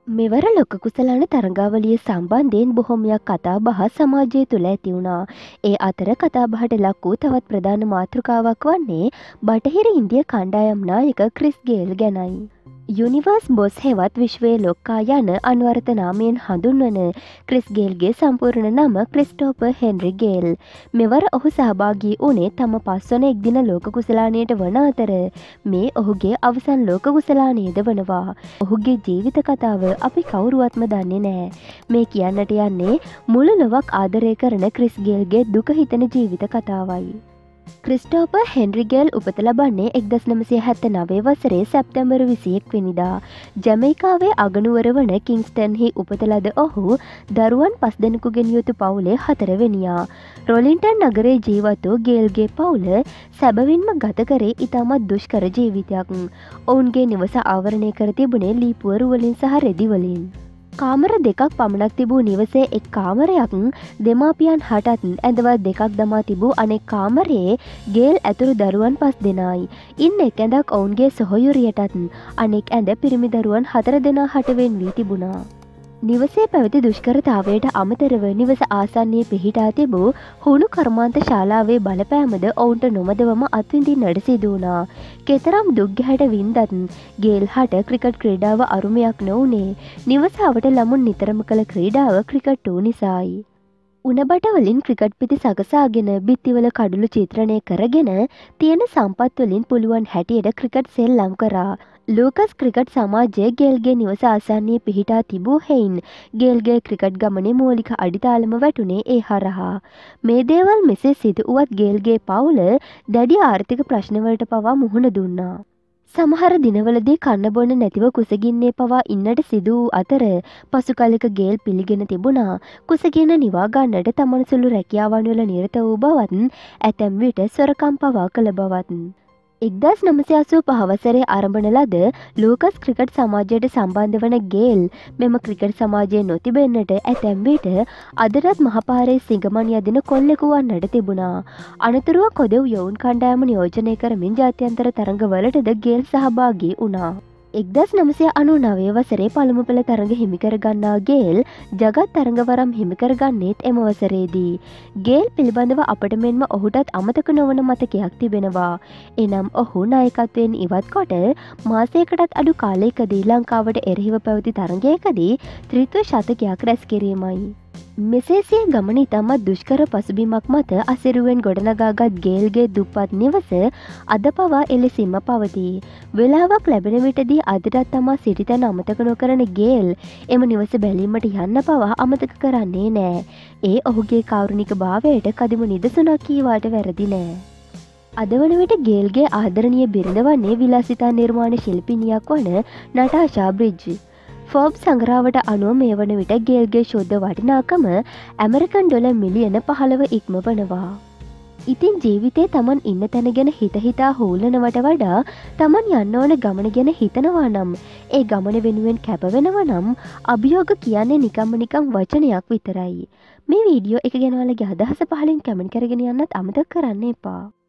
මෙවර ලොක කුසලාන තරඟාවලිය සම්බන්ධයෙන් බොහොමයක් කතා බහ සමාජය තුළ ඇති වුණා. ඒ අතර කතාබහට ලක් වූ තවත් ප්‍රධාන මාතෘකාවක් වන්නේ බටහිර ඉන්දිය කණ්ඩායම් නායක ක්‍රිස් ගේල් ගැනයි. යුනිවර්ස් බොස් හෙවත් විශ්වයේ ලොක්කා යන අන්වර්ථ නාමයෙන් හඳුන්වන ක්‍රිස් ගේල්ගේ සම්පූර්ණ නම ක්‍රිස්ටෝපර් හෙන්රි ගේල්. මෙවර ඔහු සහභාගී වුණේ තම පස්වන එක්දින ලෝක කුසලානයට වන අතර මේ ඔහුගේ අවසන් ලෝක කුසලානයද වනවා. ඔහුගේ ජීවිත කතාව අපි කවුරුවත්ම දන්නේ නෑ. මේ කියන්නට යන්නේ මුළු ලොවක් ආදරය කරන ක්‍රිස් ගේල්ගේ දුක හිතන ජීවිත කතාවයි. ක්‍රිස්ටෝපර් හෙන්රි ගේල් උපත ලබන්නේ 1979 වසරේ සැප්තැම්බර් 21 වෙනිදා ජමයිකාවේ අගනුවර වන කිංස්ටන්හි උපත ලද ඔහු දරුවන් 5 දෙනෙකුගෙන් යුතු පවුලේ 4 වෙනියා. රොලින්ටන් නගරේ ජීවත් වූ ගේල්ගේ පවුල සැබවින්ම ගත කරේ ඉතාමත් දුෂ්කර ජීවිතයක්. ඔවුන්ගේ නිවස ආවරණය කර තිබුණේ ලී පුවරු වලින් සහ රෙදි වලින්. කාමර දෙකක් පමණක් තිබූ නිවසේ එක් කාමරයක් දෙමාපියන් හටත් ඇඳවත් දෙකක් දමා තිබූ අනෙක් කාමරයේ ගේල් ඇතුළු දරුවන් 5 දෙනායි. ඉන් එක් ඇඳක් ඔවුන්ගේ සොහොයුරියටත් අනෙක් ඇඳ පිරිමි දරුවන් 4 දෙනා හටවෙන් වී තිබුණා. නිවසේ පැවති දුෂ්කරතාවයට අමතරව නිවස ආසන්නයේ පිහිටා තිබූ හුණු කර්මාන්ත ශාලාවේ බලපෑමද ඔවුන්ට නොමදවම අත්විඳින්නට සිදු වුණා. කෙතරම් දුක් ගැහැට වින්දත් ගේල් හට ක්‍රිකට් ක්‍රීඩාව අරුමයක් නොවුනේ නිවසාවට ළමුන් නිතරම කළ ක්‍රීඩාව ක්‍රිකට් වූ නිසායි. උණබට වලින් ක්‍රිකට් පිටි සකසාගෙන බිත්තිවල කඩුළු චිත්‍රණය කරගෙන තියෙන සම්පත් වලින් පුළුවන් හැටියට ක්‍රිකට් සෙල්ලම් කරා. ලූකස් ක්‍රිකට් සමාජය ගේල්ගේ නිවස ආසන්නයේ පිහිටා තිබූ හේයින් ගේල්ගේ ක්‍රිකට් ගමනේ මූලික අඩිතාලම වැටුනේ ඒ හරහා. මේ දේවල් මෙසේ සිදු වුවත් ගේල්ගේ පවුල දැඩි ආර්ථික ප්‍රශ්නවලට පවා මුහුණ දුන්නා. සමහර දිනවලදී කන්න බොන්න නැතිව කුසගින්නේ පවා ඉන්නට සිදු වූ අතර පසු කලෙක ගේල් පිළිගෙන තිබුණා කුසගින්න නිවා ගන්නට තමන් සුළු රැකියාවන් වල නිරත වූ බවත් ඇතැම් විට සොරකම් පවා කළ බවත්. 1985 වසරේ ආරම්භන ලද ලූකස් ක්‍රිකට් සමාජයට සම්බන්ධ වන ගේල් මෙම ක්‍රිකට් සමාජයේ නොතිබෙන්නට ඇතැම් විට අදටත් මහපාරේ සිඟමන් යදින කොල්ලෙකු වන්නට තිබුණා. අනතුරුව කොදෙව් යොවුන් කණ්ඩායම නියෝජනය කරමින් ජාත්‍යන්තර තරඟවලටද ගේල් සහභාගී වුණා. 1999 වසරේ පළමු පෙළ තරඟ හිමිකර ගන්නා ගේල් ජගත් තරඟවරම් හිමිකර ගන්නේත් එම වසරේදී. ගේල් පිළිබඳව අපට මෙන්ම ඔහුටත් අමතක නොවන මතකයක් තිබෙනවා. එනම් ඔහු නායකත්වයෙන් ඉවත් කොට මාසයකටත් අඩු කාලයකදී ලංකාවට එරෙහිව පැවති තරඟයකදී ත්‍රිත්ව ශතකයක් රැස් කිරීමයි. මෙසේ සිය ගමන ඉතාමත් දුෂ්කර පසුබිමක් මත අසිරුවෙන් ගොඩනගාගත් ගේල්ගේ දුප්පත් නිවස අද පවා එලෙසින්ම පවතී. වෙලාවක් ලැබෙන විටදී අදටත් තමා සිටි තැන අමතක නොකරන ගේල් එම නිවස බැලීමට යන්න පවා අමතක කරන්නේ නෑ. ඒ ඔහුගේ කෞරුණික භාවයට කදිම නිදසුනක් කීවාට වැරදි නෑ. අද වන විට ගේල්ගේ ආදරණීය බිරිඳ වන්නේ විලාසිතා නිර්මාණ ශිල්පිනියක් වන නටාෂා බ්‍රිජ්. ෆෝබ්ස් සංග්‍රහවට අනුව මේ වන විට ගේල්ගේ ශුද්ධ වටිනාකම ඇමරිකන් ඩොලර් මිලියන 15 ඉක්මවනවා. ඉතින් ජීවිතේ තමන් ඉන්න තැන ගැන හිතා හූලනවට වඩා තමන් යන්න ඕන ගමන ගැන හිතනවා නම් ඒ ගමන වෙනුවෙන් කැප වෙනවා නම් අභියෝග කියන්නේ නිකම් වචනයක් විතරයි. මේ වීඩියෝ එක ගැන ඔයාලගේ අදහස පහලින් කමෙන්ට් කරගෙන යන්නත් අමතක කරන්න එපා.